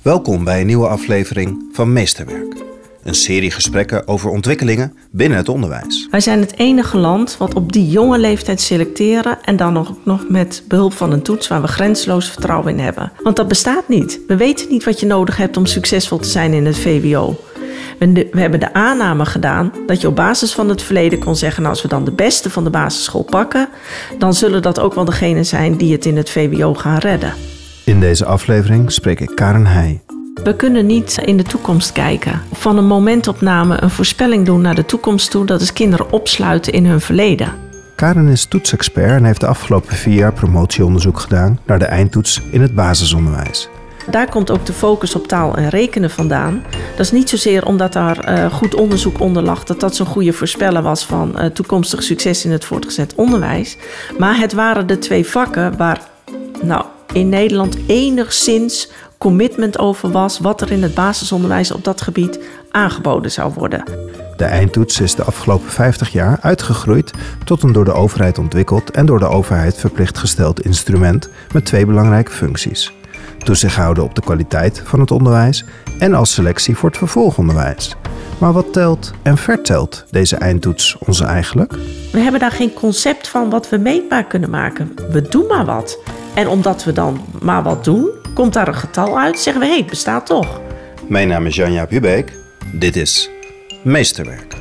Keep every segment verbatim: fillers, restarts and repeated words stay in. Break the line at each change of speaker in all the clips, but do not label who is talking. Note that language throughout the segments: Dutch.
Welkom bij een nieuwe aflevering van Meesterwerk. Een serie gesprekken over ontwikkelingen binnen het onderwijs.
Wij zijn het enige land wat op die jonge leeftijd selecteren en dan nog, nog met behulp van een toets waar we grenzeloos vertrouwen in hebben. Want dat bestaat niet. We weten niet wat je nodig hebt om succesvol te zijn in het V W O. We, de, we hebben de aanname gedaan dat je op basis van het verleden kon zeggen, nou, als we dan de beste van de basisschool pakken, dan zullen dat ook wel degenen zijn die het in het V W O gaan redden.
In deze aflevering spreek ik Karen Heij.
We kunnen niet in de toekomst kijken. Van een momentopname een voorspelling doen naar de toekomst toe, dat is kinderen opsluiten in hun verleden.
Karen is toetsexpert en heeft de afgelopen vier jaar promotieonderzoek gedaan naar de eindtoets in het basisonderwijs.
Daar komt ook de focus op taal en rekenen vandaan. Dat is niet zozeer omdat daar uh, goed onderzoek onder lag, dat dat zo'n goede voorspeller was van uh, toekomstig succes in het voortgezet onderwijs. Maar het waren de twee vakken waar nou, in Nederland enigszins commitment over was wat er in het basisonderwijs op dat gebied aangeboden zou worden.
De eindtoets is de afgelopen vijftig jaar uitgegroeid tot een door de overheid ontwikkeld en door de overheid verplicht gesteld instrument met twee belangrijke functies. Toezicht houden op de kwaliteit van het onderwijs en als selectie voor het vervolgonderwijs. Maar wat telt en vertelt deze eindtoets ons eigenlijk?
We hebben daar geen concept van wat we meetbaar kunnen maken. We doen maar wat. En omdat we dan maar wat doen, komt daar een getal uit, zeggen we, hé, hey, het bestaat toch.
Mijn naam is Jan-Jaap Hubeek. Dit is Meesterwerk.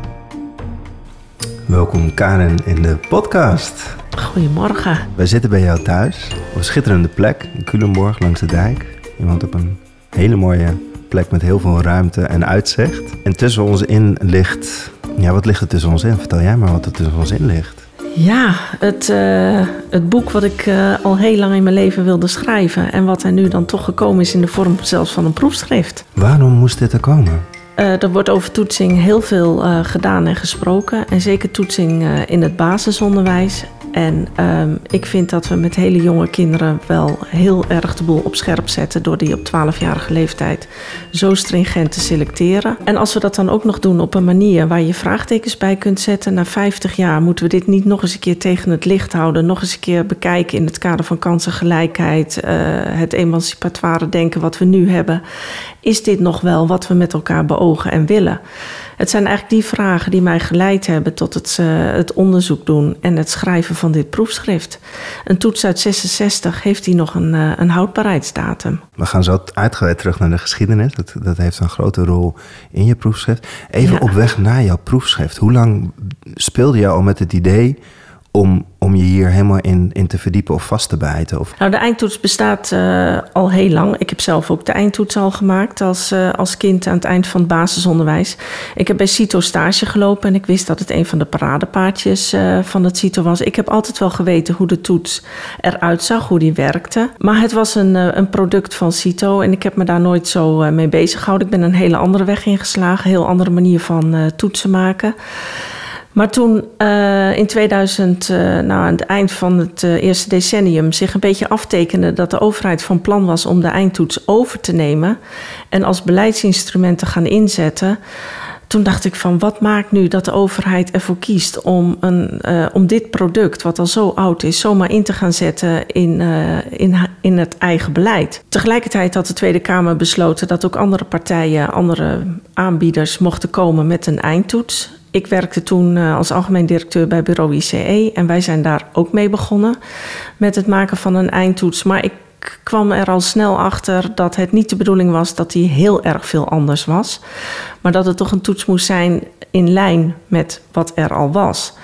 Welkom Karen in de podcast.
Goedemorgen.
Wij zitten bij jou thuis, op een schitterende plek in Culemborg langs de dijk. Je woont op een hele mooie plek met heel veel ruimte en uitzicht. En tussen ons in ligt, ja, wat ligt er tussen ons in? Vertel jij maar wat er tussen ons in ligt.
Ja, het, uh, het boek wat ik uh, al heel lang in mijn leven wilde schrijven en wat er nu dan toch gekomen is in de vorm zelfs van een proefschrift.
Waarom moest dit er komen?
Uh, er wordt over toetsing heel veel uh, gedaan en gesproken en zeker toetsing uh, in het basisonderwijs. En um, ik vind dat we met hele jonge kinderen wel heel erg de boel op scherp zetten door die op twaalfjarige leeftijd zo stringent te selecteren. En als we dat dan ook nog doen op een manier waar je vraagtekens bij kunt zetten, na vijftig jaar moeten we dit niet nog eens een keer tegen het licht houden, nog eens een keer bekijken in het kader van kansengelijkheid, uh, het emancipatoire denken wat we nu hebben. Is dit nog wel wat we met elkaar beogen en willen? Het zijn eigenlijk die vragen die mij geleid hebben tot het, uh, het onderzoek doen en het schrijven van dit proefschrift. Een toets uit zesenzestig heeft hier nog een, uh, een houdbaarheidsdatum.
We gaan zo uitgebreid terug naar de geschiedenis. Dat, dat heeft een grote rol in je proefschrift. Even ja. Op weg naar jouw proefschrift. Hoe lang speelde je al met het idee om, om je hier helemaal in, in te verdiepen of vast te bijten? Of...
Nou, de eindtoets bestaat uh, al heel lang. Ik heb zelf ook de eindtoets al gemaakt als, uh, als kind aan het eind van het basisonderwijs. Ik heb bij CITO stage gelopen en ik wist dat het een van de paradepaardjes uh, van het CITO was. Ik heb altijd wel geweten hoe de toets eruit zag, hoe die werkte. Maar het was een, uh, een product van CITO en ik heb me daar nooit zo uh, mee bezig gehouden. Ik ben een hele andere weg ingeslagen, een heel andere manier van uh, toetsen maken. Maar toen uh, in tweeduizend, uh, nou aan het eind van het uh, eerste decennium, zich een beetje aftekende dat de overheid van plan was om de eindtoets over te nemen en als beleidsinstrument te gaan inzetten, toen dacht ik van, wat maakt nu dat de overheid ervoor kiest om, een, uh, om dit product, wat al zo oud is, zomaar in te gaan zetten in, uh, in, in het eigen beleid. Tegelijkertijd had de Tweede Kamer besloten dat ook andere partijen, andere aanbieders mochten komen met een eindtoets. Ik werkte toen uh, als algemeen directeur bij bureau I C E en wij zijn daar ook mee begonnen met het maken van een eindtoets. Maar ik kwam er al snel achter dat het niet de bedoeling was dat die heel erg veel anders was. Maar dat het toch een toets moest zijn in lijn met wat er al was.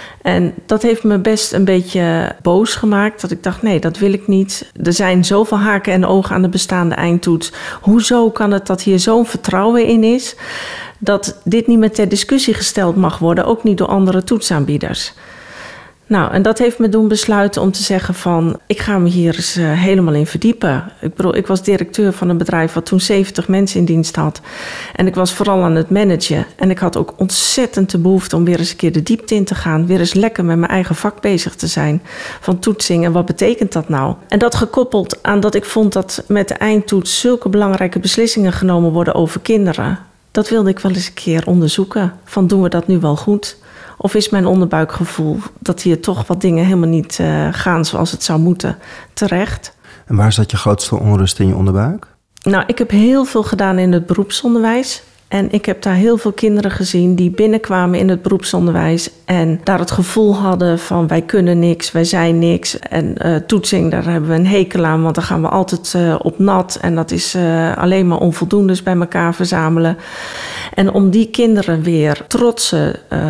En dat heeft me best een beetje boos gemaakt. Dat ik dacht, nee, dat wil ik niet. Er zijn zoveel haken en ogen aan de bestaande eindtoets. Hoezo kan het dat hier zo'n vertrouwen in is dat dit niet meer ter discussie gesteld mag worden, ook niet door andere toetsaanbieders? Nou, en dat heeft me doen besluiten om te zeggen van, ik ga me hier eens uh, helemaal in verdiepen. Ik bedoel, ik was directeur van een bedrijf wat toen zeventig mensen in dienst had. En ik was vooral aan het managen. En ik had ook ontzettend de behoefte om weer eens een keer de diepte in te gaan. Weer eens lekker met mijn eigen vak bezig te zijn. Van toetsing en wat betekent dat nou? En dat gekoppeld aan dat ik vond dat met de eindtoets zulke belangrijke beslissingen genomen worden over kinderen. Dat wilde ik wel eens een keer onderzoeken. Van, doen we dat nu wel goed? Of is mijn onderbuikgevoel dat hier toch wat dingen helemaal niet uh, gaan zoals het zou moeten terecht?
En waar zat je grootste onrust in je onderbuik?
Nou, ik heb heel veel gedaan in het beroepsonderwijs. En ik heb daar heel veel kinderen gezien die binnenkwamen in het beroepsonderwijs en daar het gevoel hadden van wij kunnen niks, wij zijn niks. En uh, toetsing, daar hebben we een hekel aan, want dan gaan we altijd uh, op nat. En dat is uh, alleen maar onvoldoendes bij elkaar verzamelen. En om die kinderen weer trotse, uh,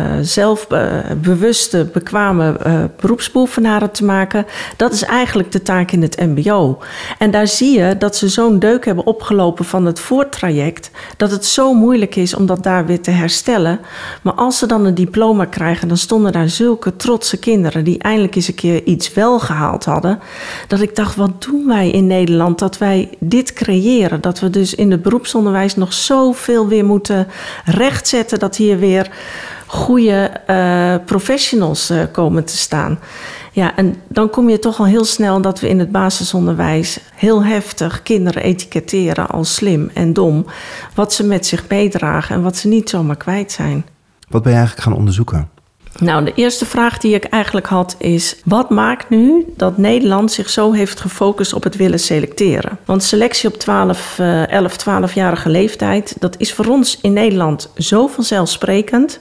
zelfbewuste, bekwame uh, beroepsbeoefenaren te maken, dat is eigenlijk de taak in het mbo. En daar zie je dat ze zo'n deuk hebben opgelopen van het voortraject, dat het zo moeilijk moeilijk is om dat daar weer te herstellen. Maar als ze dan een diploma krijgen, dan stonden daar zulke trotse kinderen die eindelijk eens een keer iets wel gehaald hadden. Dat ik dacht, wat doen wij in Nederland dat wij dit creëren? Dat we dus in het beroepsonderwijs nog zoveel weer moeten rechtzetten dat hier weer goede uh, professionals uh, komen te staan. Ja, en dan kom je toch al heel snel dat we in het basisonderwijs heel heftig kinderen etiketteren als slim en dom. Wat ze met zich meedragen en wat ze niet zomaar kwijt zijn.
Wat ben je eigenlijk gaan onderzoeken?
Nou, de eerste vraag die ik eigenlijk had is, wat maakt nu dat Nederland zich zo heeft gefocust op het willen selecteren? Want selectie op twaalf, elf, twaalfjarige leeftijd, dat is voor ons in Nederland zo vanzelfsprekend.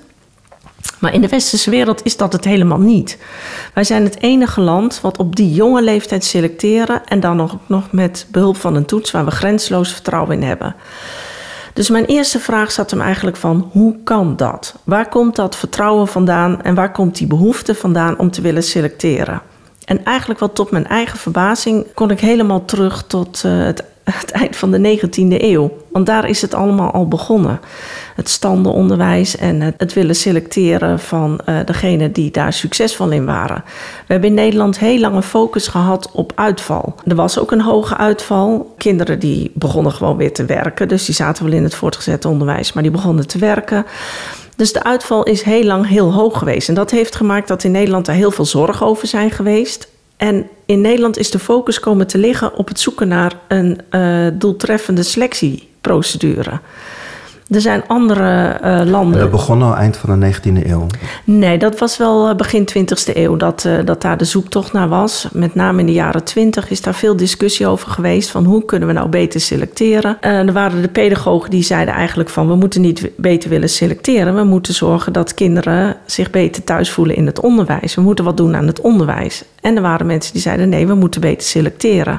Maar in de westerse wereld is dat het helemaal niet. Wij zijn het enige land wat op die jonge leeftijd selecteren en dan nog, nog met behulp van een toets waar we grenzeloos vertrouwen in hebben. Dus mijn eerste vraag zat hem eigenlijk van, hoe kan dat? Waar komt dat vertrouwen vandaan en waar komt die behoefte vandaan om te willen selecteren? En eigenlijk wat tot mijn eigen verbazing kon ik helemaal terug tot uh, het, het eind van de negentiende eeuw. Want daar is het allemaal al begonnen. Het standenonderwijs en het, het willen selecteren van uh, degenen die daar succesvol in waren. We hebben in Nederland heel lang een focus gehad op uitval. Er was ook een hoge uitval. Kinderen die begonnen gewoon weer te werken. Dus die zaten wel in het voortgezet onderwijs, maar die begonnen te werken. Dus de uitval is heel lang heel hoog geweest. En dat heeft gemaakt dat in Nederland er heel veel zorgen over zijn geweest. En in Nederland is de focus komen te liggen op het zoeken naar een uh, doeltreffende selectieprocedure. Er zijn andere uh, landen...
En dat begon al eind van de negentiende eeuw?
Nee, dat was wel begin twintigste eeuw dat, uh, dat daar de zoektocht naar was. Met name in de jaren twintig is daar veel discussie over geweest van hoe kunnen we nou beter selecteren. Uh, er waren de pedagogen die zeiden eigenlijk van we moeten niet beter willen selecteren. We moeten zorgen dat kinderen zich beter thuis voelen in het onderwijs. We moeten wat doen aan het onderwijs. En er waren mensen die zeiden nee, we moeten beter selecteren.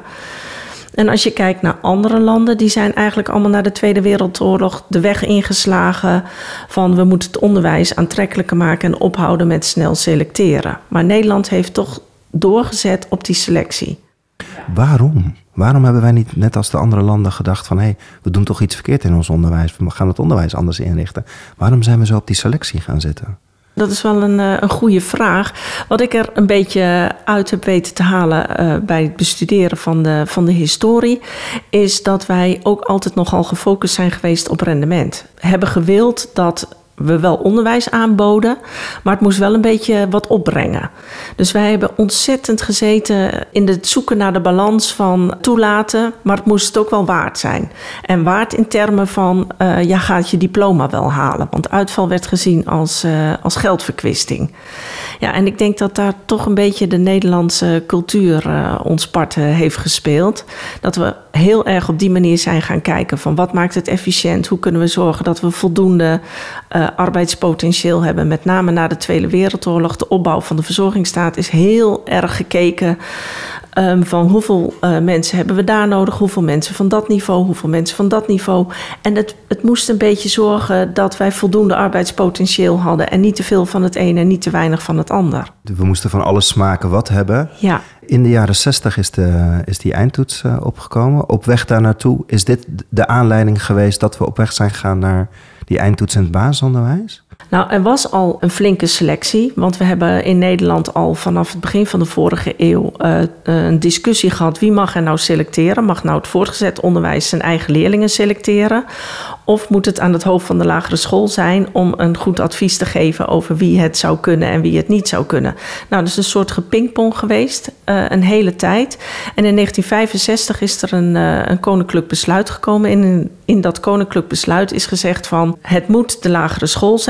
En als je kijkt naar andere landen, die zijn eigenlijk allemaal na de Tweede Wereldoorlog de weg ingeslagen van we moeten het onderwijs aantrekkelijker maken en ophouden met snel selecteren. Maar Nederland heeft toch doorgezet op die selectie.
Waarom? Waarom hebben wij niet net als de andere landen gedacht van hé, hey, we doen toch iets verkeerd in ons onderwijs, we gaan het onderwijs anders inrichten. Waarom zijn we zo op die selectie gaan zitten?
Dat is wel een, een goede vraag. Wat ik er een beetje uit heb weten te halen uh, bij het bestuderen van de, van de historie, is dat wij ook altijd nogal gefocust zijn geweest op rendement. Hebben gewild dat we wel onderwijs aanboden, maar het moest wel een beetje wat opbrengen. Dus wij hebben ontzettend gezeten in het zoeken naar de balans van toelaten, maar het moest het ook wel waard zijn. En waard in termen van, uh, ja, gaat je diploma wel halen? Want uitval werd gezien als, uh, als geldverkwisting. Ja, en ik denk dat daar toch een beetje de Nederlandse cultuur uh, ons part uh, heeft gespeeld. Dat we heel erg op die manier zijn gaan kijken van wat maakt het efficiënt? Hoe kunnen we zorgen dat we voldoende uh, arbeidspotentieel hebben? Met name na de Tweede Wereldoorlog, de opbouw van de verzorgingsstaat is heel erg gekeken um, van hoeveel uh, mensen hebben we daar nodig? Hoeveel mensen van dat niveau? Hoeveel mensen van dat niveau? En het, het moest een beetje zorgen dat wij voldoende arbeidspotentieel hadden en niet te veel van het ene en niet te weinig van het ander.
We moesten van alles smaken wat hebben.
Ja.
In de jaren zestig is, de, is die eindtoets uh, opgekomen. Op weg daar naartoe, is dit de aanleiding geweest dat we op weg zijn gegaan naar die eindtoets in het basisonderwijs?
Nou, er was al een flinke selectie, want we hebben in Nederland al vanaf het begin van de vorige eeuw uh, een discussie gehad. Wie mag er nou selecteren? Mag nou het voortgezet onderwijs zijn eigen leerlingen selecteren? Of moet het aan het hoofd van de lagere school zijn om een goed advies te geven over wie het zou kunnen en wie het niet zou kunnen? Nou, dat is een soort gepingpong geweest, uh, een hele tijd. En in negentien vijfenzestig is er een, uh, een koninklijk besluit gekomen. In, in dat koninklijk besluit is gezegd van het moet de lagere school zijn.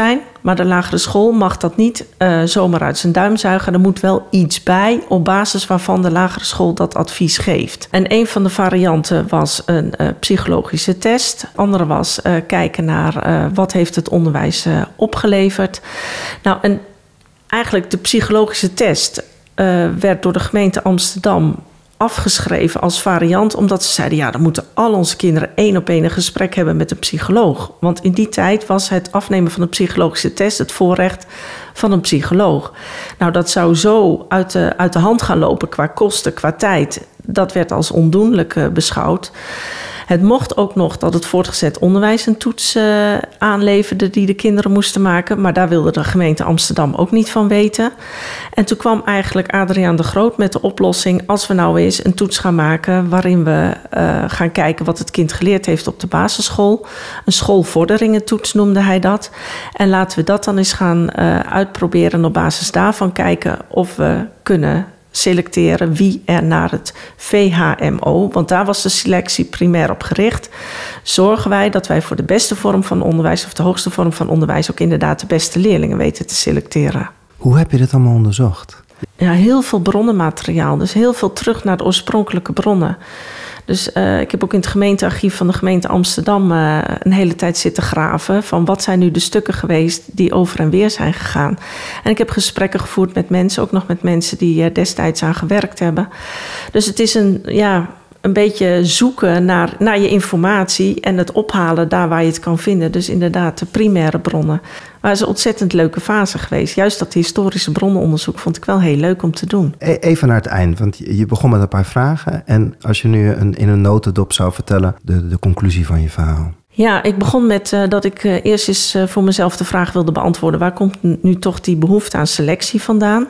Maar de lagere school mag dat niet uh, zomaar uit zijn duim zuigen. Er moet wel iets bij op basis waarvan de lagere school dat advies geeft. En een van de varianten was een uh, psychologische test. Andere was uh, kijken naar uh, wat heeft het onderwijs uh, opgeleverd. Nou, en eigenlijk de psychologische test uh, werd door de gemeente Amsterdam afgeschreven als variant, omdat ze zeiden, ja, dan moeten al onze kinderen één op één een gesprek hebben met een psycholoog. Want in die tijd was het afnemen van een psychologische test het voorrecht van een psycholoog. Nou, dat zou zo uit de, uit de hand gaan lopen qua kosten, qua tijd. Dat werd als ondoenlijk uh, beschouwd. Het mocht ook nog dat het voortgezet onderwijs een toets uh, aanleverde die de kinderen moesten maken. Maar daar wilde de gemeente Amsterdam ook niet van weten. En toen kwam eigenlijk Adriaan de Groot met de oplossing, als we nou eens een toets gaan maken waarin we uh, gaan kijken wat het kind geleerd heeft op de basisschool. Een schoolvorderingentoets noemde hij dat. En laten we dat dan eens gaan uh, uitproberen en op basis daarvan kijken of we kunnen selecteren wie er naar het V H M O, want daar was de selectie primair op gericht, zorgen wij dat wij voor de beste vorm van onderwijs of de hoogste vorm van onderwijs ook inderdaad de beste leerlingen weten te selecteren.
Hoe heb je dit allemaal onderzocht?
Ja, heel veel bronnenmateriaal, dus heel veel terug naar de oorspronkelijke bronnen. Dus uh, ik heb ook in het gemeentearchief van de gemeente Amsterdam uh, een hele tijd zitten graven van wat zijn nu de stukken geweest die over en weer zijn gegaan. En ik heb gesprekken gevoerd met mensen, ook nog met mensen die er destijds aan gewerkt hebben. Dus het is een, ja, een beetje zoeken naar, naar je informatie en het ophalen daar waar je het kan vinden. Dus inderdaad de primaire bronnen. Maar het is een ontzettend leuke fase geweest. Juist dat historische bronnenonderzoek vond ik wel heel leuk om te doen.
Even naar het eind, want je begon met een paar vragen. En als je nu een, in een notendop zou vertellen de, de conclusie van je verhaal.
Ja, ik begon met uh, dat ik uh, eerst eens uh, voor mezelf de vraag wilde beantwoorden. Waar komt nu toch die behoefte aan selectie vandaan?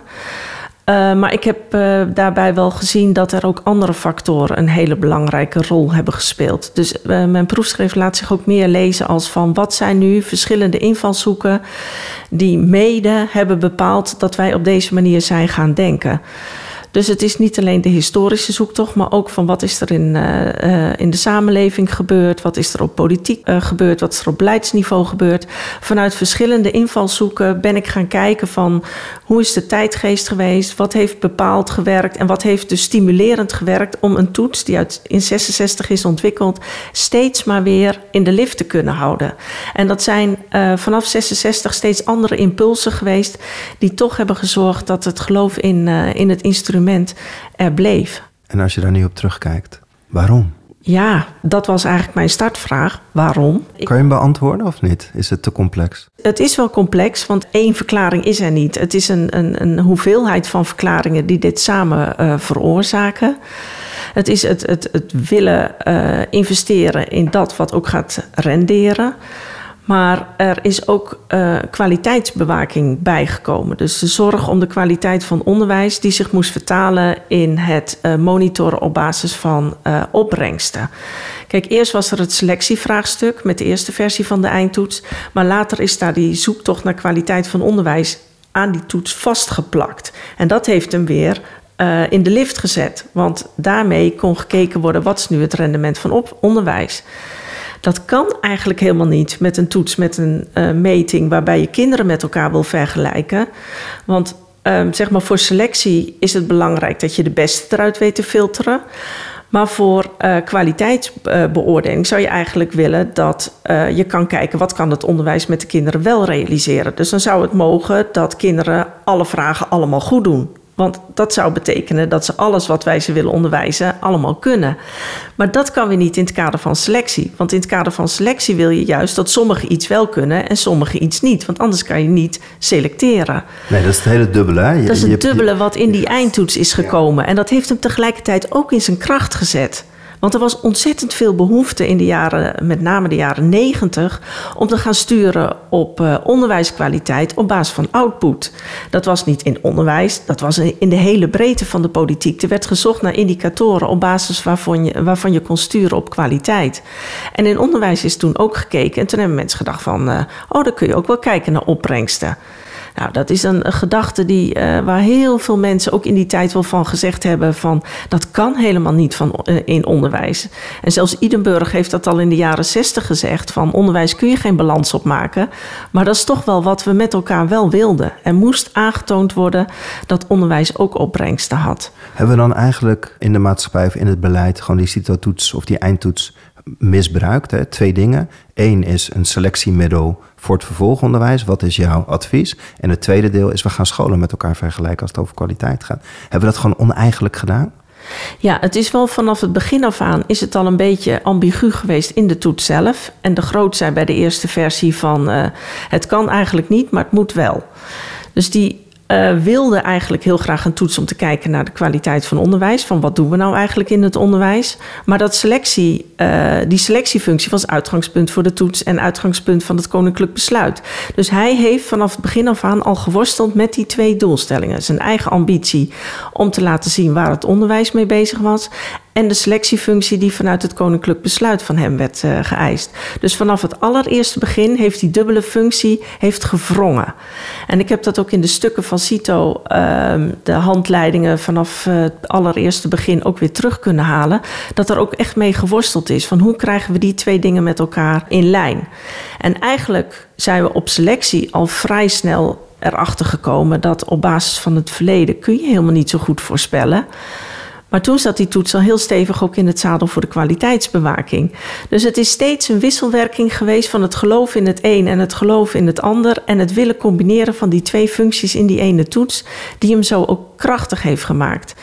Uh, maar ik heb uh, daarbij wel gezien dat er ook andere factoren een hele belangrijke rol hebben gespeeld. Dus uh, mijn proefschrift laat zich ook meer lezen als van wat zijn nu verschillende invalshoeken die mede hebben bepaald dat wij op deze manier zijn gaan denken. Dus het is niet alleen de historische zoektocht, maar ook van wat is er in, uh, uh, in de samenleving gebeurd, wat is er op politiek uh, gebeurd, wat is er op beleidsniveau gebeurd. Vanuit verschillende invalshoeken ben ik gaan kijken van hoe is de tijdgeest geweest, wat heeft bepaald gewerkt en wat heeft dus stimulerend gewerkt om een toets die uit in zesenzestig is ontwikkeld steeds maar weer in de lift te kunnen houden. En dat zijn uh, vanaf zesenzestig steeds andere impulsen geweest die toch hebben gezorgd dat het geloof in, uh, in het instrument er bleef.
En als je daar nu op terugkijkt, waarom?
Ja, dat was eigenlijk mijn startvraag. Waarom?
Kan je hem beantwoorden of niet? Is het te complex?
Het is wel complex, want één verklaring is er niet. Het is een, een, een hoeveelheid van verklaringen die dit samen uh, veroorzaken. Het is het, het, het willen uh, investeren in dat wat ook gaat renderen. Maar er is ook uh, kwaliteitsbewaking bijgekomen. Dus de zorg om de kwaliteit van onderwijs die zich moest vertalen in het uh, monitoren op basis van uh, opbrengsten. Kijk, eerst was er het selectievraagstuk met de eerste versie van de eindtoets. Maar later is daar die zoektocht naar kwaliteit van onderwijs aan die toets vastgeplakt. En dat heeft hem weer uh, in de lift gezet. Want daarmee kon gekeken worden wat is nu het rendement van op- onderwijs. Dat kan eigenlijk helemaal niet met een toets, met een uh, meting waarbij je kinderen met elkaar wil vergelijken. Want uh, zeg maar voor selectie is het belangrijk dat je de beste eruit weet te filteren. Maar voor uh, kwaliteitsbeoordeling zou je eigenlijk willen dat uh, je kan kijken wat kan het onderwijs met de kinderen wel realiseren. Dus dan zou het mogen dat kinderen alle vragen allemaal goed doen. Want dat zou betekenen dat ze alles wat wij ze willen onderwijzen allemaal kunnen. Maar dat kan weer niet in het kader van selectie. Want in het kader van selectie wil je juist dat sommigen iets wel kunnen en sommigen iets niet. Want anders kan je niet selecteren.
Nee, dat is het hele dubbele. Hè? Je,
dat is het
je,
dubbele wat in die eindtoets is gekomen. Ja. En dat heeft hem tegelijkertijd ook in zijn kracht gezet. Want er was ontzettend veel behoefte in de jaren, met name de jaren negentig, om te gaan sturen op uh, onderwijskwaliteit op basis van output. Dat was niet in onderwijs, dat was in de hele breedte van de politiek. Er werd gezocht naar indicatoren op basis waarvan je, waarvan je kon sturen op kwaliteit. En in onderwijs is toen ook gekeken en toen hebben mensen gedacht van, uh, oh, dan kun je ook wel kijken naar opbrengsten. Nou, dat is een, een gedachte die, uh, waar heel veel mensen ook in die tijd wel van gezegd hebben van dat kan helemaal niet van, uh, in onderwijs. En zelfs Idenburg heeft dat al in de jaren zestig gezegd, van onderwijs kun je geen balans opmaken. Maar dat is toch wel wat we met elkaar wel wilden. Er moest aangetoond worden dat onderwijs ook opbrengsten had.
Hebben we dan eigenlijk in de maatschappij of in het beleid gewoon die CITO-toets of die eindtoets misbruikt? Hè? Twee dingen. Eén is een selectiemiddel voor het vervolgonderwijs. Wat is jouw advies? En het tweede deel is we gaan scholen met elkaar vergelijken als het over kwaliteit gaat. Hebben we dat gewoon oneigenlijk gedaan?
Ja, het is wel vanaf het begin af aan is het al een beetje ambigu geweest in de toets zelf. En de Groot zei bij de eerste versie van uh, het kan eigenlijk niet, maar het moet wel. Dus die uh, wilde eigenlijk heel graag een toets om te kijken naar de kwaliteit van onderwijs. Van wat doen we nou eigenlijk in het onderwijs? Maar dat selectie, uh, die selectiefunctie was uitgangspunt voor de toets en uitgangspunt van het koninklijk besluit. Dus hij heeft vanaf het begin af aan al geworsteld met die twee doelstellingen. Zijn eigen ambitie om te laten zien waar het onderwijs mee bezig was. En de selectiefunctie die vanuit het koninklijk besluit van hem werd uh, geëist. Dus vanaf het allereerste begin heeft die dubbele functie heeft gewrongen. En ik heb dat ook in de stukken van CITO, uh, de handleidingen vanaf uh, het allereerste begin ook weer terug kunnen halen. Dat er ook echt mee geworsteld is van hoe krijgen we die twee dingen met elkaar in lijn. En eigenlijk zijn we op selectie al vrij snel erachter gekomen dat op basis van het verleden kun je helemaal niet zo goed voorspellen. Maar toen zat die toets al heel stevig ook in het zadel voor de kwaliteitsbewaking. Dus het is steeds een wisselwerking geweest van het geloof in het een en het geloof in het ander. En het willen combineren van die twee functies in die ene toets, die hem zo ook krachtig heeft gemaakt.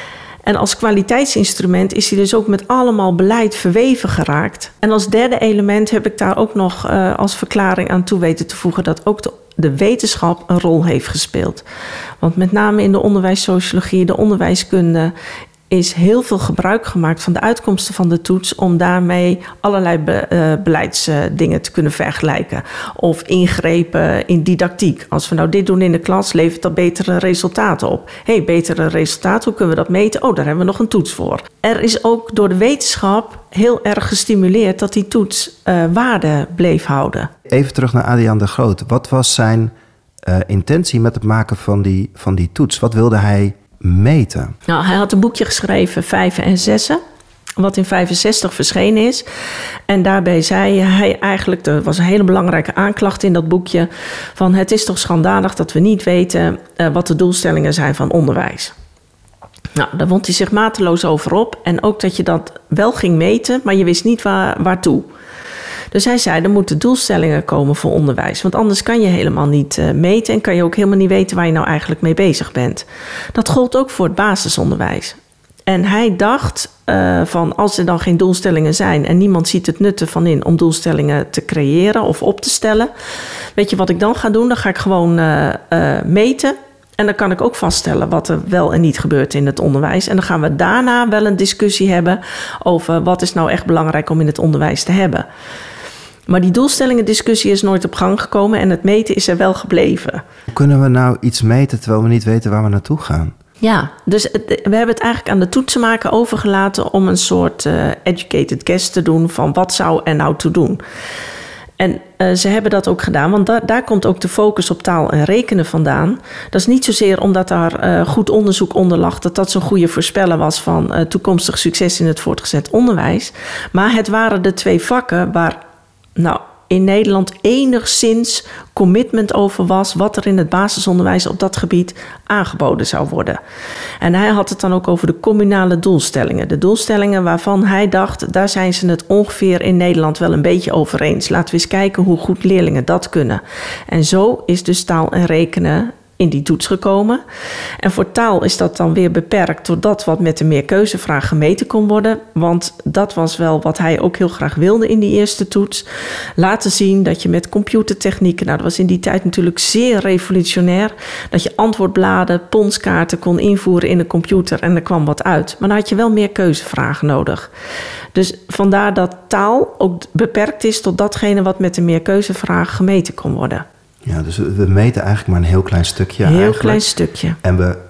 En als kwaliteitsinstrument is hij dus ook met allemaal beleid verweven geraakt. En als derde element heb ik daar ook nog uh, als verklaring aan toe weten te voegen dat ook de de wetenschap een rol heeft gespeeld. Want met name in de onderwijssociologie, de onderwijskunde, is heel veel gebruik gemaakt van de uitkomsten van de toets om daarmee allerlei be, uh, beleidsdingen uh, te kunnen vergelijken. Of ingrepen in didactiek. Als we nou dit doen in de klas, levert dat betere resultaten op. Hé, hey, betere resultaten, hoe kunnen we dat meten? Oh, daar hebben we nog een toets voor. Er is ook door de wetenschap heel erg gestimuleerd dat die toets uh, waarde bleef houden.
Even terug naar Adriaan de Groot. Wat was zijn uh, intentie met het maken van die, van die toets? Wat wilde hij meten?
Nou, hij had een boekje geschreven, Vijven en Zessen, wat in vijfenzestig verschenen is. En daarbij zei hij eigenlijk, er was een hele belangrijke aanklacht in dat boekje, van het is toch schandalig dat we niet weten uh, wat de doelstellingen zijn van onderwijs. Nou, daar wond hij zich mateloos over op. En ook dat je dat wel ging meten, maar je wist niet waar, waartoe. Dus hij zei, er moeten doelstellingen komen voor onderwijs. Want anders kan je helemaal niet uh, meten en kan je ook helemaal niet weten waar je nou eigenlijk mee bezig bent. Dat gold ook voor het basisonderwijs. En hij dacht uh, van als er dan geen doelstellingen zijn en niemand ziet het nut ervan in om doelstellingen te creëren of op te stellen. Weet je wat ik dan ga doen? Dan ga ik gewoon uh, uh, meten. En dan kan ik ook vaststellen wat er wel en niet gebeurt in het onderwijs. En dan gaan we daarna wel een discussie hebben over wat is nou echt belangrijk om in het onderwijs te hebben. Maar die doelstellingendiscussie is nooit op gang gekomen en het meten is er wel gebleven.
Hoe kunnen we nou iets meten terwijl we niet weten waar we naartoe gaan?
Ja, dus het, we hebben het eigenlijk aan de toetsenmaker overgelaten om een soort uh, educated guess te doen van wat zou er nou toe doen. En uh, ze hebben dat ook gedaan, want da- daar komt ook de focus op taal en rekenen vandaan. Dat is niet zozeer omdat daar uh, goed onderzoek onder lag, dat dat zo'n goede voorspeller was van uh, toekomstig succes in het voortgezet onderwijs. Maar het waren de twee vakken waar, nou, in Nederland enigszins commitment over was wat er in het basisonderwijs op dat gebied aangeboden zou worden. En hij had het dan ook over de communale doelstellingen. De doelstellingen waarvan hij dacht, daar zijn ze het ongeveer in Nederland wel een beetje over eens. Laten we eens kijken hoe goed leerlingen dat kunnen. En zo is dus taal en rekenen in die toets gekomen. En voor taal is dat dan weer beperkt door dat wat met de meerkeuzevraag gemeten kon worden. Want dat was wel wat hij ook heel graag wilde in die eerste toets. Laten zien dat je met computertechnieken, nou dat was in die tijd natuurlijk zeer revolutionair, dat je antwoordbladen, ponskaarten kon invoeren in een computer en er kwam wat uit. Maar dan had je wel meer keuzevragen nodig. Dus vandaar dat taal ook beperkt is tot datgene wat met de meerkeuzevraag gemeten kon worden.
Ja, dus we meten eigenlijk maar een heel klein stukje.
Heel
eigenlijk.
klein stukje.
En we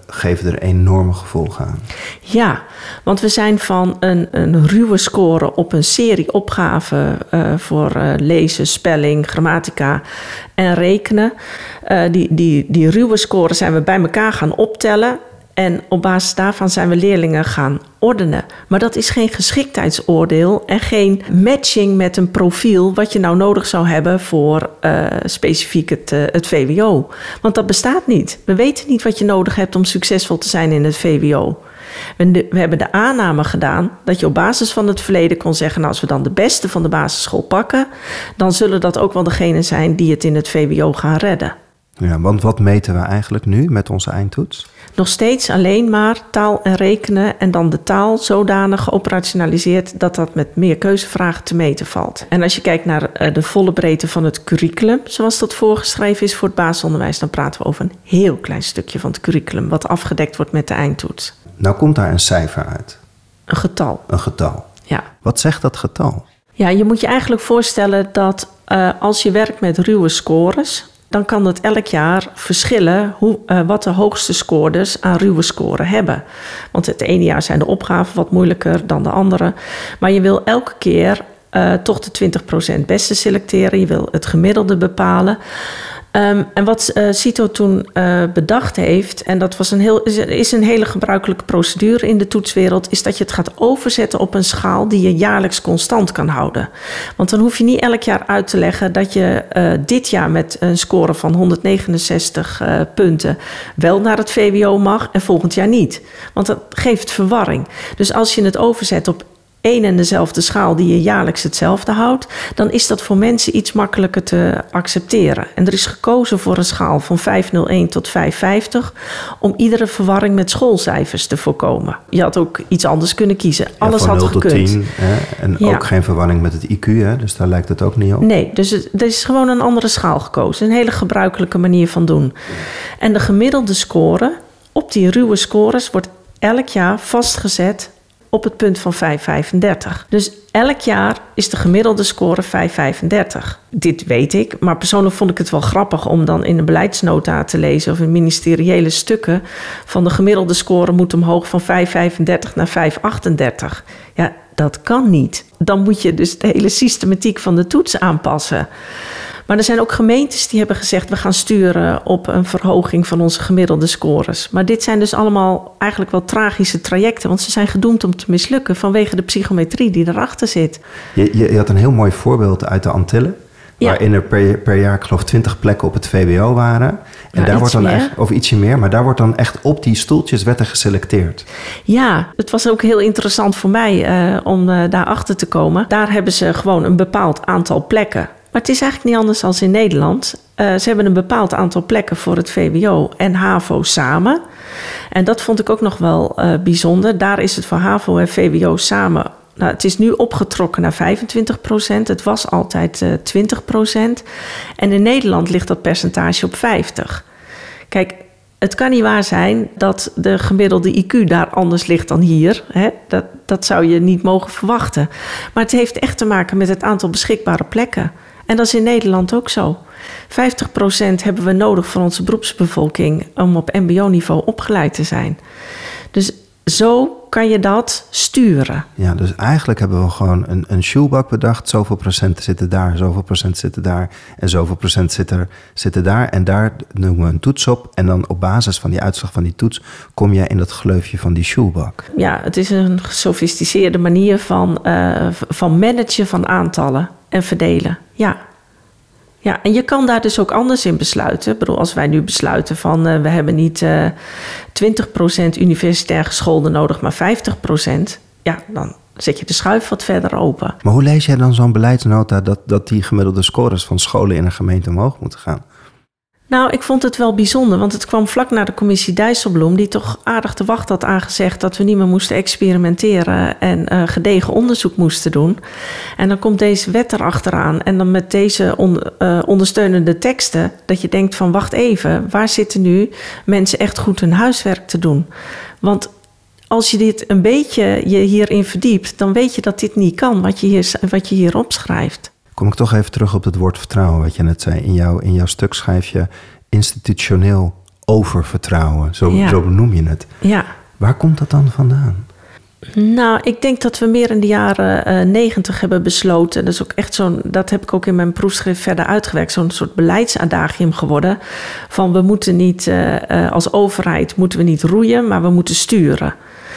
geven er enorme gevolgen aan.
Ja, want we zijn van een, een ruwe score op een serie opgaven uh, voor uh, lezen, spelling, grammatica en rekenen. Uh, die, die, die ruwe score zijn we bij elkaar gaan optellen. En op basis daarvan zijn we leerlingen gaan ordenen. Maar dat is geen geschiktheidsoordeel en geen matching met een profiel wat je nou nodig zou hebben voor uh, specifiek het, uh, het V W O. Want dat bestaat niet. We weten niet wat je nodig hebt om succesvol te zijn in het V W O. We, de, we hebben de aanname gedaan dat je op basis van het verleden kon zeggen, nou, als we dan de beste van de basisschool pakken, dan zullen dat ook wel degenen zijn die het in het V W O gaan redden.
Ja, want wat meten we eigenlijk nu met onze eindtoets?
Nog steeds alleen maar taal en rekenen en dan de taal zodanig geoperationaliseerd dat dat met meer keuzevragen te meten valt. En als je kijkt naar de volle breedte van het curriculum, zoals dat voorgeschreven is voor het basisonderwijs, dan praten we over een heel klein stukje van het curriculum wat afgedekt wordt met de eindtoets.
Nou komt daar een cijfer uit.
Een getal.
Een getal.
Ja.
Wat zegt dat getal?
Ja, je moet je eigenlijk voorstellen dat uh, als je werkt met ruwe scores, dan kan het elk jaar verschillen hoe, uh, wat de hoogste scoorders aan ruwe scoren hebben. Want het ene jaar zijn de opgaven wat moeilijker dan de andere. Maar je wil elke keer uh, toch de twintig procent beste selecteren. Je wil het gemiddelde bepalen. Um, en wat uh, CITO toen uh, bedacht heeft, en dat was een heel, is, is een hele gebruikelijke procedure in de toetswereld, is dat je het gaat overzetten op een schaal die je jaarlijks constant kan houden. Want dan hoef je niet elk jaar uit te leggen dat je uh, dit jaar met een score van honderdnegenenzestig uh, punten wel naar het V W O mag en volgend jaar niet. Want dat geeft verwarring. Dus als je het overzet op één en dezelfde schaal die je jaarlijks hetzelfde houdt, dan is dat voor mensen iets makkelijker te accepteren. En er is gekozen voor een schaal van vijfhonderdéén tot vijfhonderdvijftig om iedere verwarring met schoolcijfers te voorkomen. Je had ook iets anders kunnen kiezen. Alles
ja,
had
gekund.
gekund.
Tot tien, hè? En ja. ook geen verwarring met het I Q, hè? Dus daar lijkt het ook niet op.
Nee, dus het, er is gewoon een andere schaal gekozen. Een hele gebruikelijke manier van doen. En de gemiddelde score op die ruwe scores wordt elk jaar vastgezet op het punt van vijf komma vijfendertig. Dus elk jaar is de gemiddelde score vijf komma vijfendertig. Dit weet ik, maar persoonlijk vond ik het wel grappig om dan in een beleidsnota te lezen of in ministeriële stukken van de gemiddelde score moet omhoog van vijf komma vijfendertig naar vijf komma achtendertig. Ja, dat kan niet. Dan moet je dus de hele systematiek van de toets aanpassen. Maar er zijn ook gemeentes die hebben gezegd, we gaan sturen op een verhoging van onze gemiddelde scores. Maar dit zijn dus allemaal eigenlijk wel tragische trajecten, want ze zijn gedoemd om te mislukken vanwege de psychometrie die erachter zit.
Je, je, je had een heel mooi voorbeeld uit de Antillen, ja. waarin er per, per jaar, ik geloof, twintig plekken op het V W O waren. En
ja,
daar wordt dan
meer.
echt, of ietsje meer, maar daar wordt dan echt op die stoeltjes werd er geselecteerd.
Ja, het was ook heel interessant voor mij uh, om uh, daarachter te komen. Daar hebben ze gewoon een bepaald aantal plekken. Maar het is eigenlijk niet anders dan in Nederland. Uh, ze hebben een bepaald aantal plekken voor het V W O en HAVO samen. En dat vond ik ook nog wel uh, bijzonder. Daar is het voor HAVO en V W O samen. Nou, het is nu opgetrokken naar vijfentwintig procent. Het was altijd uh, twintig procent. En in Nederland ligt dat percentage op vijftig. Kijk, het kan niet waar zijn dat de gemiddelde I Q daar anders ligt dan hier. Hè? Dat, dat zou je niet mogen verwachten. Maar het heeft echt te maken met het aantal beschikbare plekken. En dat is in Nederland ook zo. vijftig procent hebben we nodig voor onze beroepsbevolking om op M B O-niveau opgeleid te zijn. Dus zo kan je dat sturen.
Ja, dus eigenlijk hebben we gewoon een, een shoebak bedacht. Zoveel procent zitten daar, zoveel procent zitten daar en zoveel procent zitten, zitten daar. En daar noemen we een toets op. En dan op basis van die uitslag van die toets kom jij in dat gleufje van die shoebak.
Ja, het is een gesofisticeerde manier van, uh, van managen van aantallen en verdelen. Ja. Ja, en je kan daar dus ook anders in besluiten. Ik bedoel, als wij nu besluiten van uh, we hebben niet uh, twintig procent universitair gescholden nodig, maar vijftig procent. Ja, dan zet je de schuif wat verder open.
Maar hoe lees jij dan zo'n beleidsnota dat, dat die gemiddelde scores van scholen in een gemeente omhoog moeten gaan?
Nou, ik vond het wel bijzonder, want het kwam vlak na de commissie Dijsselbloem, die toch aardig te wacht had aangezegd dat we niet meer moesten experimenteren en uh, gedegen onderzoek moesten doen. En dan komt deze wet erachteraan en dan met deze on, uh, ondersteunende teksten, dat je denkt van wacht even, waar zitten nu mensen echt goed hun huiswerk te doen? Want als je dit een beetje je hierin verdiept, dan weet je dat dit niet kan, wat je hier, wat je hier opschrijft.
Kom ik toch even terug op het woord vertrouwen, wat je net zei. In, jou, in jouw stuk schrijf je institutioneel oververtrouwen. Zo,
Ja.
zo benoem je het.
Ja.
Waar komt dat dan vandaan?
Nou, ik denk dat we meer in de jaren negentig uh, hebben besloten. Dat is ook echt zo'n, dat heb ik ook in mijn proefschrift verder uitgewerkt. Zo'n soort beleidsadagium geworden. Van we moeten niet, uh, uh, als overheid moeten we niet roeien, maar we moeten sturen.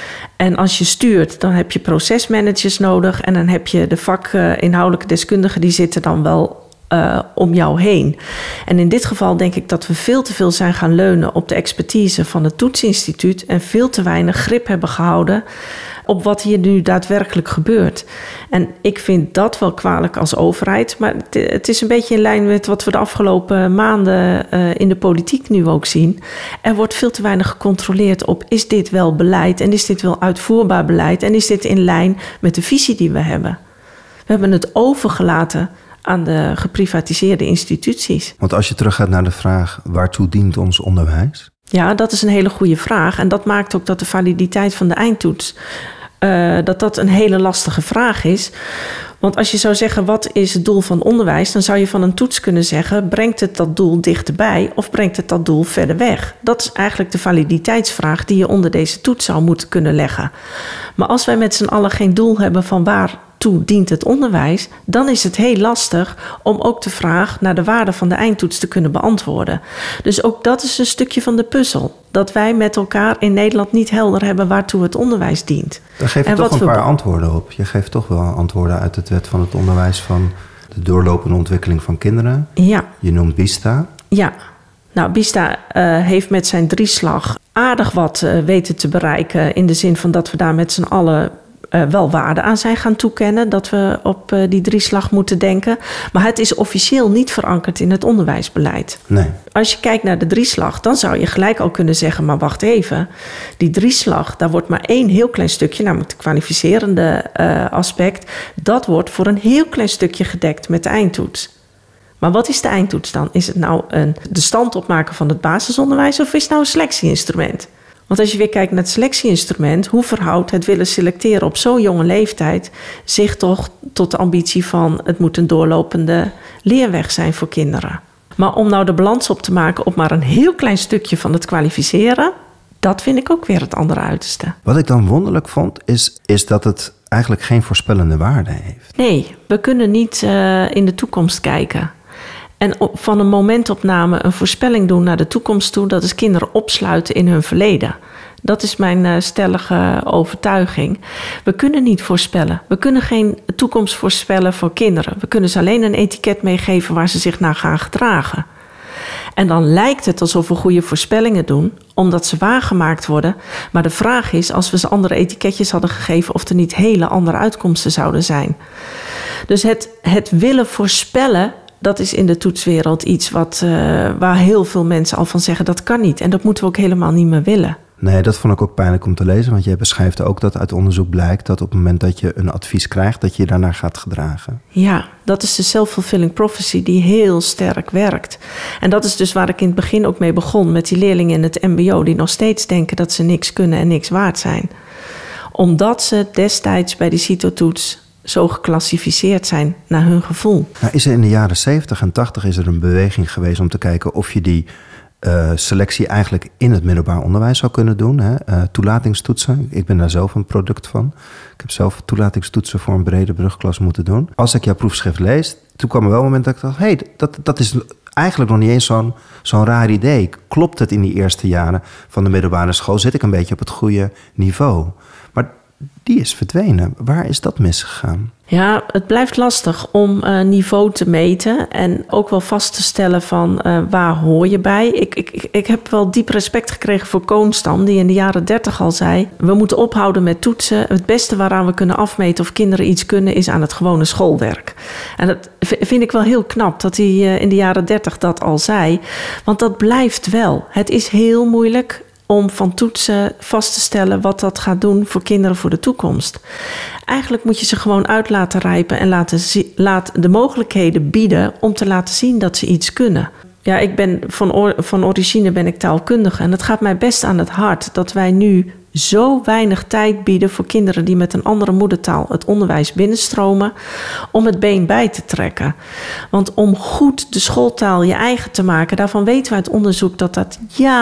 En als je stuurt, dan heb je procesmanagers nodig. En dan heb je de vakinhoudelijke deskundigen, die zitten dan wel Uh, om jou heen. En in dit geval denk ik dat we veel te veel zijn gaan leunen op de expertise van het Toetsinstituut en veel te weinig grip hebben gehouden op wat hier nu daadwerkelijk gebeurt. En ik vind dat wel kwalijk als overheid, maar het, het is een beetje in lijn met wat we de afgelopen maanden uh, in de politiek nu ook zien. Er wordt veel te weinig gecontroleerd op, is dit wel beleid en is dit wel uitvoerbaar beleid en is dit in lijn met de visie die we hebben. We hebben het overgelaten aan de geprivatiseerde instituties.
Want als je teruggaat naar de vraag, waartoe dient ons onderwijs?
Ja, dat is een hele goede vraag. En dat maakt ook dat de validiteit van de eindtoets, Uh, dat dat een hele lastige vraag is. Want als je zou zeggen, wat is het doel van onderwijs? Dan zou je van een toets kunnen zeggen, brengt het dat doel dichterbij of brengt het dat doel verder weg? Dat is eigenlijk de validiteitsvraag die je onder deze toets zou moeten kunnen leggen. Maar als wij met z'n allen geen doel hebben van waartoe dient het onderwijs, dan is het heel lastig om ook de vraag naar de waarde van de eindtoets te kunnen beantwoorden. Dus ook dat is een stukje van de puzzel. Dat wij met elkaar in Nederland niet helder hebben waartoe het onderwijs dient.
Daar geef je
en
toch een
we...
paar antwoorden op. Je geeft toch wel antwoorden uit het wet van het onderwijs van de doorlopende ontwikkeling van kinderen.
Ja.
Je noemt BISTA.
Ja. Nou, BISTA uh, heeft met zijn drieslag aardig wat uh, weten te bereiken, in de zin van dat we daar met z'n allen Uh, wel waarde aan zijn gaan toekennen, dat we op uh, die drieslag moeten denken. Maar het is officieel niet verankerd in het onderwijsbeleid.
Nee.
Als je kijkt naar de drieslag, dan zou je gelijk al kunnen zeggen, maar wacht even. Die drieslag, daar wordt maar één heel klein stukje, namelijk het kwalificerende uh, aspect, dat wordt voor een heel klein stukje gedekt met de eindtoets. Maar wat is de eindtoets dan? Is het nou een, de stand opmaken van het basisonderwijs of is het nou een selectieinstrument? Want als je weer kijkt naar het selectieinstrument, hoe verhoudt het willen selecteren op zo'n jonge leeftijd zich toch tot de ambitie van het moet een doorlopende leerweg zijn voor kinderen. Maar om nou de balans op te maken op maar een heel klein stukje van het kwalificeren, dat vind ik ook weer het andere uiterste.
Wat ik dan wonderlijk vond, is, is dat het eigenlijk geen voorspellende waarde heeft.
Nee, we kunnen niet uh, in de toekomst kijken. En op, van een momentopname een voorspelling doen naar de toekomst toe, dat is kinderen opsluiten in hun verleden. Dat is mijn uh, stellige overtuiging. We kunnen niet voorspellen. We kunnen geen toekomst voorspellen voor kinderen. We kunnen ze alleen een etiket meegeven waar ze zich naar gaan gedragen. En dan lijkt het alsof we goede voorspellingen doen, omdat ze waargemaakt worden. Maar de vraag is, als we ze andere etiketjes hadden gegeven, of er niet hele andere uitkomsten zouden zijn. Dus het, het willen voorspellen, dat is in de toetswereld iets wat, uh, waar heel veel mensen al van zeggen, dat kan niet. En dat moeten we ook helemaal niet meer willen.
Nee, dat vond ik ook pijnlijk om te lezen. Want jij beschrijft ook dat uit onderzoek blijkt dat op het moment dat je een advies krijgt, dat je je daarnaar gaat gedragen.
Ja, dat is de self-fulfilling prophecy die heel sterk werkt. En dat is dus waar ik in het begin ook mee begon, met die leerlingen in het mbo die nog steeds denken dat ze niks kunnen en niks waard zijn. Omdat ze destijds bij die CITO-toets zo geclassificeerd zijn naar hun gevoel.
Nou, is er in de jaren zeventig en tachtig is er een beweging geweest om te kijken of je die uh, selectie eigenlijk in het middelbaar onderwijs zou kunnen doen. Hè? Uh, toelatingstoetsen. Ik ben daar zelf een product van. Ik heb zelf toelatingstoetsen voor een brede brugklas moeten doen. Als ik jouw proefschrift lees, toen kwam er wel een moment dat ik dacht, hé, hey, dat, dat is eigenlijk nog niet eens zo'n, zo'n raar idee. Klopt het in die eerste jaren van de middelbare school? Zit ik een beetje op het goede niveau? Maar die is verdwenen. Waar is dat misgegaan?
Ja, het blijft lastig om uh, niveau te meten en ook wel vast te stellen van uh, waar hoor je bij. Ik, ik, ik heb wel diep respect gekregen voor Koonstam, die in de jaren dertig al zei, we moeten ophouden met toetsen. Het beste waaraan we kunnen afmeten of kinderen iets kunnen is aan het gewone schoolwerk. En dat vind ik wel heel knap dat hij uh, in de jaren dertig dat al zei, want dat blijft wel. Het is heel moeilijk om van toetsen vast te stellen wat dat gaat doen voor kinderen voor de toekomst. Eigenlijk moet je ze gewoon uit laten rijpen en laten zi- laat de mogelijkheden bieden om te laten zien dat ze iets kunnen. Ja, ik ben van, or- van origine ben ik taalkundige en het gaat mij best aan het hart dat wij nu zo weinig tijd bieden voor kinderen die met een andere moedertaal het onderwijs binnenstromen, om het been bij te trekken. Want om goed de schooltaal je eigen te maken, daarvan weten we uit onderzoek dat dat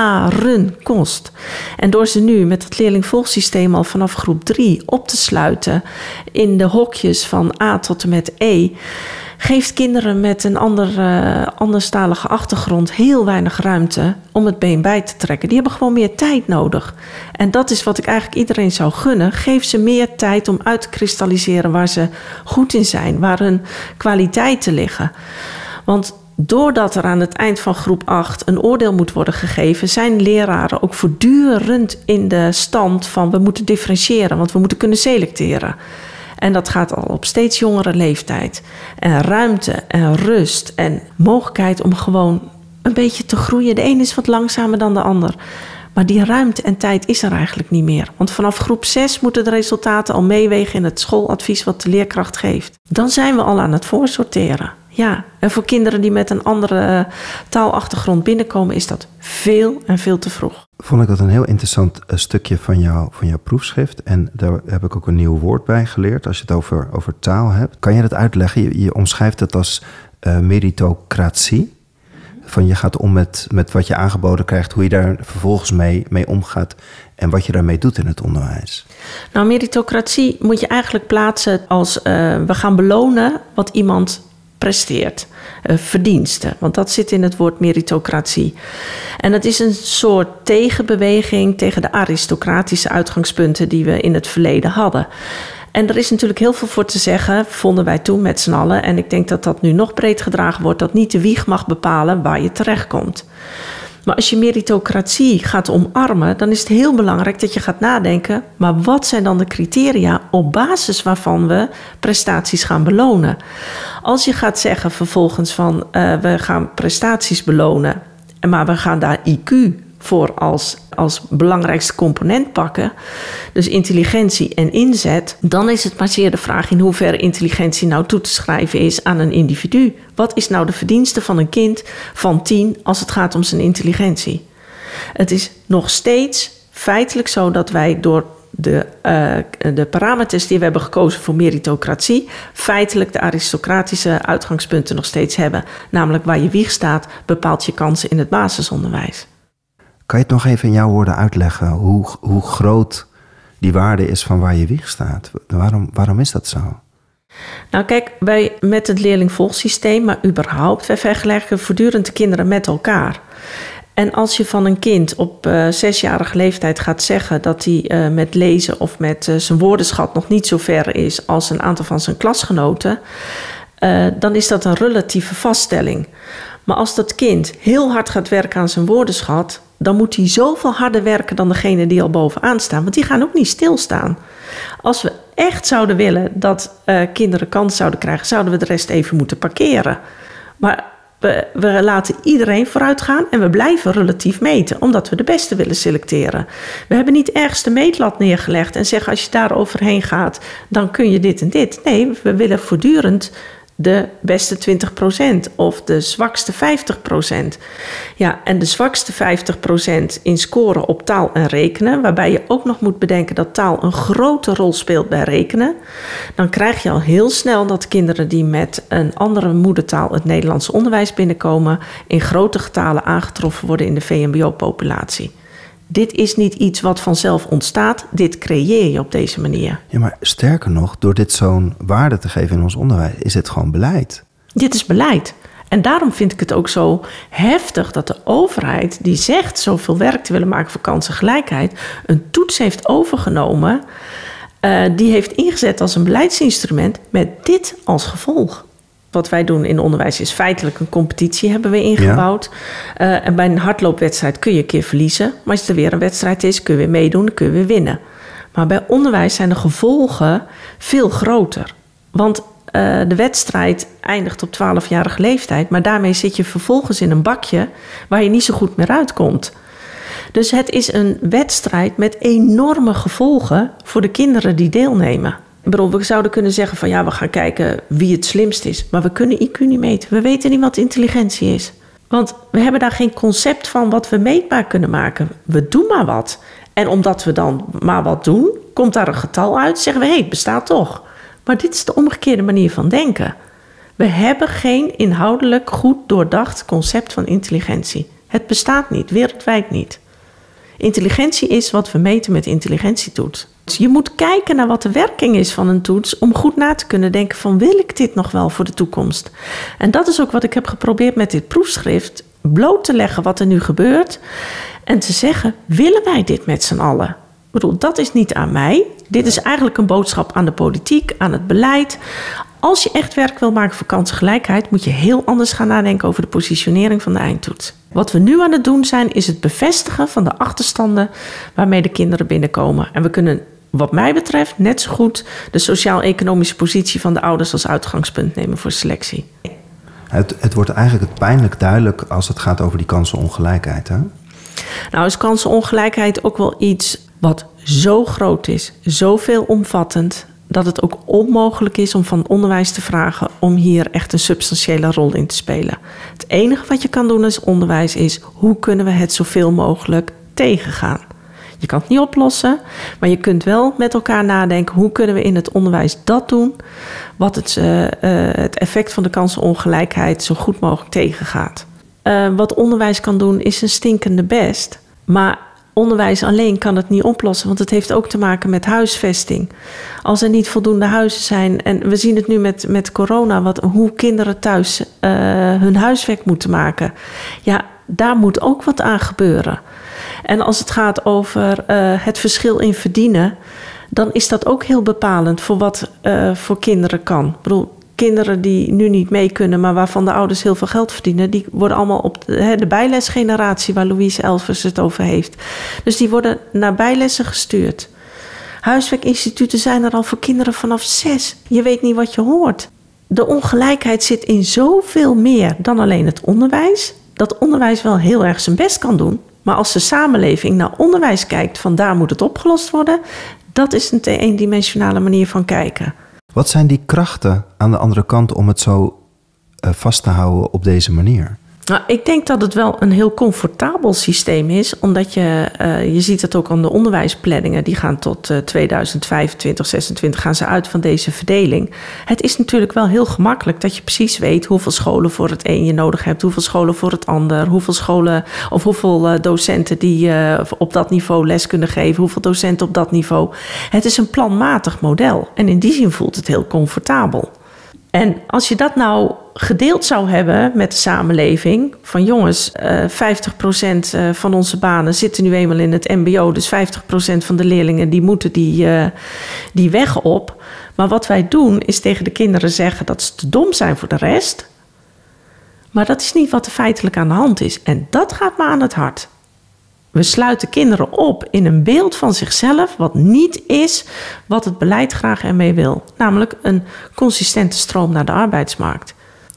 jaren kost. En door ze nu met het leerlingvolgsysteem al vanaf groep drie op te sluiten in de hokjes van A tot en met E, geeft kinderen met een andere, anderstalige achtergrond heel weinig ruimte om het been bij te trekken. Die hebben gewoon meer tijd nodig. En dat is wat ik eigenlijk iedereen zou gunnen. Geef ze meer tijd om uit te kristalliseren waar ze goed in zijn, waar hun kwaliteiten liggen. Want doordat er aan het eind van groep acht een oordeel moet worden gegeven, zijn leraren ook voortdurend in de stand van we moeten differentiëren, want we moeten kunnen selecteren. En dat gaat al op steeds jongere leeftijd. En ruimte en rust en mogelijkheid om gewoon een beetje te groeien. De een is wat langzamer dan de ander. Maar die ruimte en tijd is er eigenlijk niet meer. Want vanaf groep zes moeten de resultaten al meewegen in het schooladvies wat de leerkracht geeft. Dan zijn we al aan het voorsorteren. Ja, en voor kinderen die met een andere taalachtergrond binnenkomen is dat veel en veel te vroeg.
Vond ik dat een heel interessant uh, stukje van, jou, van jouw proefschrift. En daar heb ik ook een nieuw woord bij geleerd als je het over, over taal hebt. Kan je dat uitleggen? Je, je omschrijft het als uh, meritocratie. Van je gaat om met, met wat je aangeboden krijgt, hoe je daar vervolgens mee, mee omgaat en wat je daarmee doet in het onderwijs.
Nou, meritocratie moet je eigenlijk plaatsen als uh, we gaan belonen wat iemand presteert, uh, verdiensten. Want dat zit in het woord meritocratie. En dat is een soort tegenbeweging tegen de aristocratische uitgangspunten die we in het verleden hadden. En er is natuurlijk heel veel voor te zeggen, vonden wij toen met z'n allen. En ik denk dat dat nu nog breed gedragen wordt, dat niet de wieg mag bepalen waar je terechtkomt. Maar als je meritocratie gaat omarmen, dan is het heel belangrijk dat je gaat nadenken, maar wat zijn dan de criteria op basis waarvan we prestaties gaan belonen? Als je gaat zeggen vervolgens van uh, we gaan prestaties belonen, maar we gaan daar I Q voor als, als belangrijkste component pakken, dus intelligentie en inzet, dan is het maar zeer de vraag in hoeverre intelligentie nou toe te schrijven is aan een individu. Wat is nou de verdienste van een kind van tien als het gaat om zijn intelligentie? Het is nog steeds feitelijk zo dat wij door de, uh, de parameters die we hebben gekozen voor meritocratie feitelijk de aristocratische uitgangspunten nog steeds hebben. Namelijk waar je wieg staat, bepaalt je kansen in het basisonderwijs.
Kan je het nog even in jouw woorden uitleggen hoe, hoe groot die waarde is van waar je wieg staat? Waarom, waarom is dat zo?
Nou kijk, wij met het leerlingvolgsysteem, maar überhaupt, wij vergelijken voortdurend de kinderen met elkaar. En als je van een kind op uh, zesjarige leeftijd gaat zeggen dat hij uh, met lezen of met uh, zijn woordenschat nog niet zo ver is als een aantal van zijn klasgenoten, uh, dan is dat een relatieve vaststelling. Maar als dat kind heel hard gaat werken aan zijn woordenschat, dan moet hij zoveel harder werken dan degene die al bovenaan staan. Want die gaan ook niet stilstaan. Als we echt zouden willen dat uh, kinderen kans zouden krijgen, zouden we de rest even moeten parkeren. Maar we, we laten iedereen vooruit gaan en we blijven relatief meten, omdat we de beste willen selecteren. We hebben niet ergens de meetlat neergelegd en zeggen als je daar overheen gaat, dan kun je dit en dit. Nee, we willen voortdurend de beste twintig procent of de zwakste vijftig procent. Ja, en de zwakste vijftig procent in scoren op taal en rekenen, waarbij je ook nog moet bedenken dat taal een grote rol speelt bij rekenen, dan krijg je al heel snel dat kinderen die met een andere moedertaal het Nederlandse onderwijs binnenkomen, in grote getalen aangetroffen worden in de V M B O-populatie. Dit is niet iets wat vanzelf ontstaat, dit creëer je op deze manier.
Ja, maar sterker nog, door dit zo'n waarde te geven in ons onderwijs, is het gewoon beleid.
Dit is beleid. En daarom vind ik het ook zo heftig dat de overheid, die zegt zoveel werk te willen maken voor kansengelijkheid, een toets heeft overgenomen, uh, die heeft ingezet als een beleidsinstrument met dit als gevolg. Wat wij doen in onderwijs is feitelijk een competitie hebben we ingebouwd. Ja. Uh, en bij een hardloopwedstrijd kun je een keer verliezen. Maar als er weer een wedstrijd is, kun je weer meedoen, dan kun je weer winnen. Maar bij onderwijs zijn de gevolgen veel groter. Want uh, de wedstrijd eindigt op twaalfjarige leeftijd. Maar daarmee zit je vervolgens in een bakje waar je niet zo goed meer uitkomt. Dus het is een wedstrijd met enorme gevolgen voor de kinderen die deelnemen. Ik bedoel, we zouden kunnen zeggen van ja, we gaan kijken wie het slimst is. Maar we kunnen I Q niet meten. We weten niet wat intelligentie is. Want we hebben daar geen concept van wat we meetbaar kunnen maken. We doen maar wat. En omdat we dan maar wat doen, komt daar een getal uit, zeggen we, hé, hey, het bestaat toch. Maar dit is de omgekeerde manier van denken. We hebben geen inhoudelijk goed doordacht concept van intelligentie. Het bestaat niet, wereldwijd niet. Intelligentie is wat we meten met intelligentietoets. Dus je moet kijken naar wat de werking is van een toets om goed na te kunnen denken van, wil ik dit nog wel voor de toekomst? En dat is ook wat ik heb geprobeerd met dit proefschrift, bloot te leggen wat er nu gebeurt en te zeggen, willen wij dit met z'n allen? Ik bedoel, dat is niet aan mij. Dit is eigenlijk een boodschap aan de politiek, aan het beleid. Als je echt werk wil maken voor kansengelijkheid, moet je heel anders gaan nadenken over de positionering van de eindtoets. Wat we nu aan het doen zijn, is het bevestigen van de achterstanden waarmee de kinderen binnenkomen. En we kunnen, wat mij betreft, net zo goed de sociaal-economische positie van de ouders als uitgangspunt nemen voor selectie.
Het, het wordt eigenlijk het pijnlijk duidelijk als het gaat over die kansenongelijkheid, hè?
Nou is kansenongelijkheid ook wel iets wat zo groot is, zo veelomvattend, dat het ook onmogelijk is om van onderwijs te vragen om hier echt een substantiële rol in te spelen. Het enige wat je kan doen als onderwijs is, hoe kunnen we het zoveel mogelijk tegengaan? Je kan het niet oplossen, maar je kunt wel met elkaar nadenken, hoe kunnen we in het onderwijs dat doen, wat het, uh, uh, het effect van de kansenongelijkheid zo goed mogelijk tegengaat. Uh, wat onderwijs kan doen is een stinkende best, maar onderwijs alleen kan het niet oplossen, want het heeft ook te maken met huisvesting. Als er niet voldoende huizen zijn, en we zien het nu met, met corona, wat, hoe kinderen thuis uh, hun huiswerk moeten maken. Ja, daar moet ook wat aan gebeuren. En als het gaat over uh, het verschil in verdienen, dan is dat ook heel bepalend voor wat uh, voor kinderen kan. Ik bedoel, kinderen die nu niet mee kunnen, maar waarvan de ouders heel veel geld verdienen, die worden allemaal op de, hè, de bijlesgeneratie waar Louise Elvers het over heeft. Dus die worden naar bijlessen gestuurd. Huiswerkinstituten zijn er al voor kinderen vanaf zes. Je weet niet wat je hoort. De ongelijkheid zit in zoveel meer dan alleen het onderwijs. Dat onderwijs wel heel erg zijn best kan doen. Maar als de samenleving naar onderwijs kijkt van daar moet het opgelost worden, dat is een eendimensionale manier van kijken.
Wat zijn die krachten aan de andere kant om het zo uh, vast te houden op deze manier?
Nou, ik denk dat het wel een heel comfortabel systeem is, omdat je, uh, je ziet het ook aan de onderwijsplanningen, die gaan tot uh, tweeduizend vijfentwintig, zesentwintig gaan ze uit van deze verdeling. Het is natuurlijk wel heel gemakkelijk dat je precies weet hoeveel scholen voor het een je nodig hebt, hoeveel scholen voor het ander, hoeveel scholen of hoeveel uh, docenten die uh, op dat niveau les kunnen geven, hoeveel docenten op dat niveau. Het is een planmatig model en in die zin voelt het heel comfortabel. En als je dat nou gedeeld zou hebben met de samenleving, van jongens, uh, vijftig procent van onze banen zitten nu eenmaal in het mbo, dus vijftig procent van de leerlingen die moeten die, uh, die weg op. Maar wat wij doen is tegen de kinderen zeggen dat ze te dom zijn voor de rest. Maar dat is niet wat er feitelijk aan de hand is. En dat gaat me aan het hart. We sluiten kinderen op in een beeld van zichzelf wat niet is wat het beleid graag ermee wil. Namelijk een consistente stroom naar de arbeidsmarkt.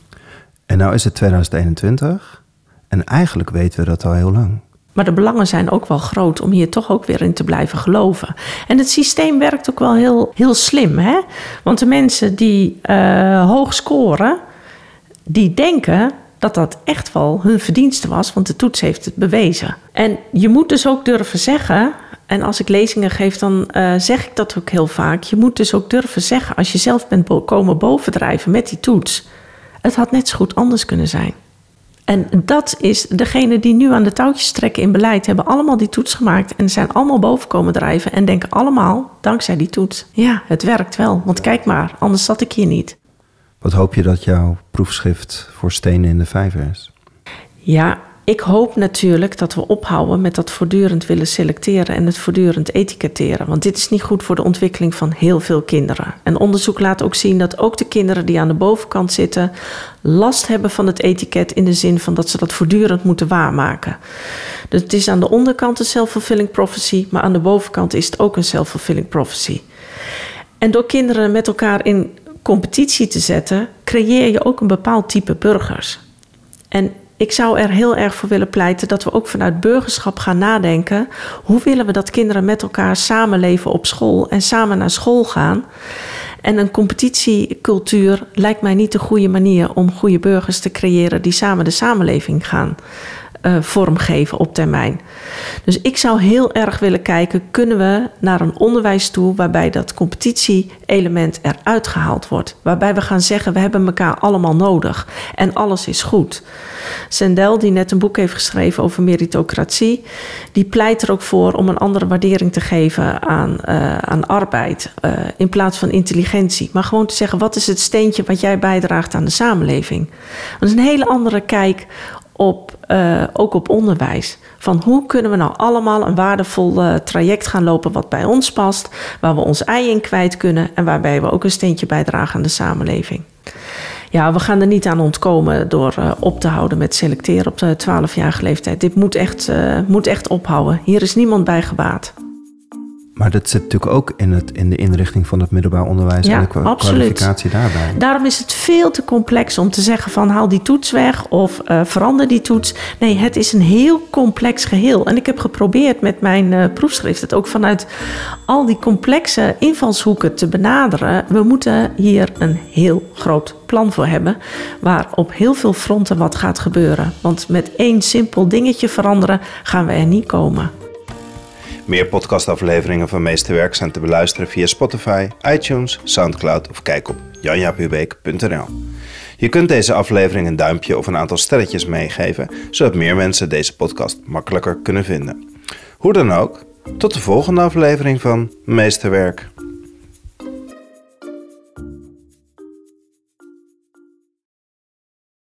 En nou is het tweeduizend eenentwintig en eigenlijk weten we dat al heel lang.
Maar de belangen zijn ook wel groot om hier toch ook weer in te blijven geloven. En het systeem werkt ook wel heel, heel slim, hè? Want de mensen die uh, hoog scoren, die denken dat dat echt wel hun verdienste was, want de toets heeft het bewezen. En je moet dus ook durven zeggen, en als ik lezingen geef, dan uh, zeg ik dat ook heel vaak, je moet dus ook durven zeggen, als je zelf bent bo- komen bovendrijven met die toets, het had net zo goed anders kunnen zijn. En dat is, degene die nu aan de touwtjes trekken in beleid, hebben allemaal die toets gemaakt en zijn allemaal boven komen drijven en denken allemaal, dankzij die toets, ja, het werkt wel, want kijk maar, anders zat ik hier niet.
Wat hoop je dat jouw proefschrift voor stenen in de vijver is?
Ja, ik hoop natuurlijk dat we ophouden met dat voortdurend willen selecteren en het voortdurend etiketteren. Want dit is niet goed voor de ontwikkeling van heel veel kinderen. En onderzoek laat ook zien dat ook de kinderen die aan de bovenkant zitten last hebben van het etiket in de zin van dat ze dat voortdurend moeten waarmaken. Dus het is aan de onderkant een self-fulfilling prophecy, maar aan de bovenkant is het ook een self-fulfilling prophecy. En door kinderen met elkaar in competitie te zetten, creëer je ook een bepaald type burgers. En ik zou er heel erg voor willen pleiten dat we ook vanuit burgerschap gaan nadenken, hoe willen we dat kinderen met elkaar samenleven op school en samen naar school gaan. En een competitiecultuur lijkt mij niet de goede manier om goede burgers te creëren die samen de samenleving gaan uh, vormgeven op termijn. Dus ik zou heel erg willen kijken, kunnen we naar een onderwijs toe waarbij dat competitie-element eruit gehaald wordt. Waarbij we gaan zeggen, we hebben elkaar allemaal nodig en alles is goed. Sandel, die net een boek heeft geschreven over meritocratie, die pleit er ook voor om een andere waardering te geven aan, uh, aan arbeid uh, in plaats van intelligentie. Maar gewoon te zeggen, wat is het steentje wat jij bijdraagt aan de samenleving? Dat is een hele andere kijk op, uh, ook op onderwijs. Van hoe kunnen we nou allemaal een waardevol uh, traject gaan lopen wat bij ons past, waar we ons ei in kwijt kunnen en waarbij we ook een steentje bijdragen aan de samenleving. Ja, we gaan er niet aan ontkomen door uh, op te houden met selecteren op de twaalfjarige leeftijd. Dit moet echt, uh, moet echt ophouden. Hier is niemand bij gebaat.
Maar dat zit natuurlijk ook in, het, in de inrichting van het middelbaar onderwijs
ja,
en de kwa-
absoluut.
kwalificatie daarbij.
Daarom is het veel te complex om te zeggen van haal die toets weg of uh, verander die toets. Nee, het is een heel complex geheel. En ik heb geprobeerd met mijn uh, proefschrift het ook vanuit al die complexe invalshoeken te benaderen. We moeten hier een heel groot plan voor hebben waar op heel veel fronten wat gaat gebeuren. Want met één simpel dingetje veranderen gaan we er niet komen.
Meer podcastafleveringen van Meesterwerk zijn te beluisteren via Spotify, iTunes, Soundcloud of kijk op jan jaap hubeek punt n l. Je kunt deze aflevering een duimpje of een aantal sterretjes meegeven, zodat meer mensen deze podcast makkelijker kunnen vinden. Hoe dan ook, tot de volgende aflevering van Meesterwerk.